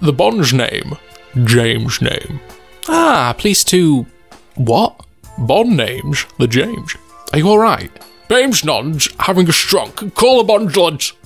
the Bond's name? James' name. Ah, please to... what? Bond name's the James. Are you alright? James nods, having a stroke. Call the Bond, lads.